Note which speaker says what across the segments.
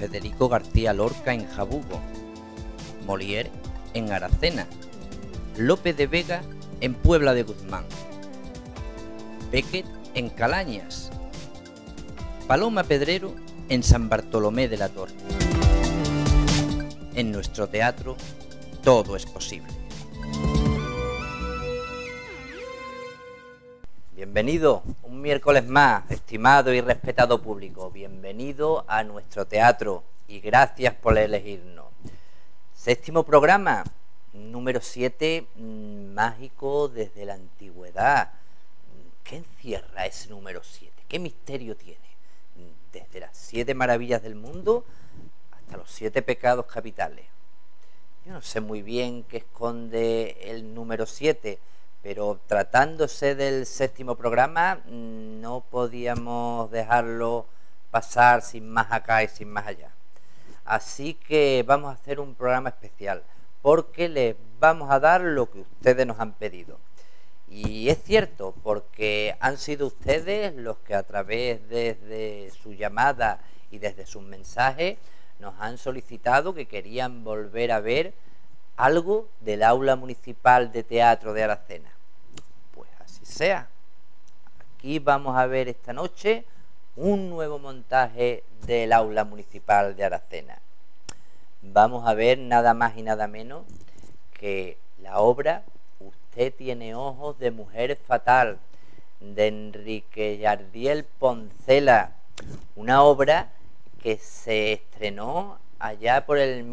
Speaker 1: Federico García Lorca en Jabugo, Molière en Aracena, Lope de Vega en Puebla de Guzmán, Beckett en Calañas, Paloma Pedrero en San Bartolomé de la Torre. En nuestro teatro todo es posible. Bienvenido un miércoles más, estimado y respetado público. Bienvenido a nuestro teatro y gracias por elegirnos. Séptimo programa, número 7, mágico desde la antigüedad. ¿Qué encierra ese número 7? ¿Qué misterio tiene? Desde las 7 maravillas del mundo hasta los 7 pecados capitales. Yo no sé muy bien qué esconde el número 7, pero tratándose del séptimo programa no podíamos dejarlo pasar sin más acá y sin más allá. Así que vamos a hacer un programa especial porque les vamos a dar lo que ustedes nos han pedido. Y es cierto, porque han sido ustedes los que a través de su llamada y desde sus mensajes nos han solicitado que querían volver a ver algo del Aula Municipal de Teatro de Aracena. Pues así sea. Aquí vamos a ver esta noche un nuevo montaje del Aula Municipal de Aracena. Vamos a ver nada más y nada menos que la obra Usted tiene ojos de mujer fatal, de Enrique Yardiel Poncela, una obra que se estrenó allá por el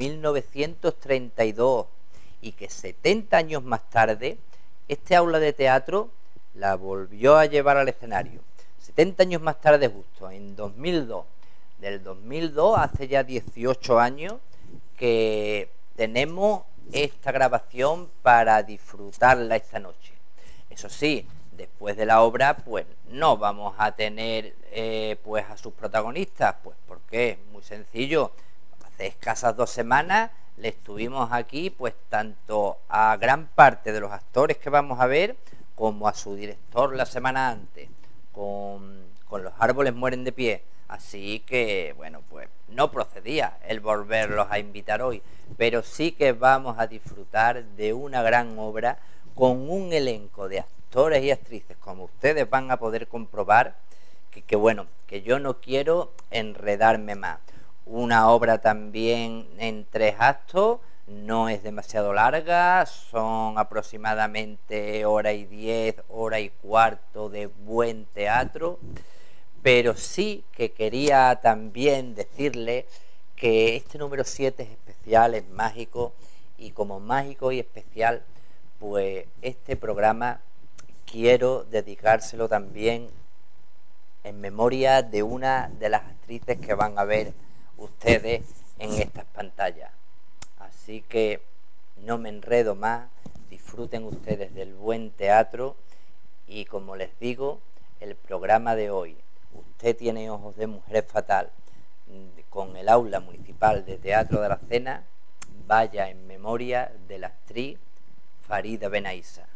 Speaker 1: 1932 y que 70 años más tarde este aula de teatro la volvió a llevar al escenario. 70 años más tarde justo, en 2002. Del 2002, hace ya 18 años que tenemos esta grabación para disfrutarla esta noche. Eso sí, después de la obra pues no vamos a tener pues a sus protagonistas, pues porque es muy sencillo. Hace escasas 2 semanas les tuvimos aquí pues tanto a gran parte de los actores que vamos a ver como a su director la semana antes con Los árboles mueren de pie. Así que, bueno, pues no procedía el volverlos a invitar hoy, pero sí que vamos a disfrutar de una gran obra con un elenco de actores y actrices, como ustedes van a poder comprobar, que bueno, que yo no quiero enredarme más. Una obra también en 3 actos, no es demasiado larga, son aproximadamente 1:10, 1:15 de buen teatro. Pero sí que quería también decirle que este número 7 es especial, es mágico, y como mágico y especial, pues este programa quiero dedicárselo también en memoria de una de las actrices que van a ver ustedes en estas pantallas. Así que no me enredo más, disfruten ustedes del buen teatro y como les digo, el programa de hoy, Usted tiene ojos de mujer fatal, con el Aula Municipal de Teatro de Aracena, vaya en memoria de la actriz Farida Benaissa.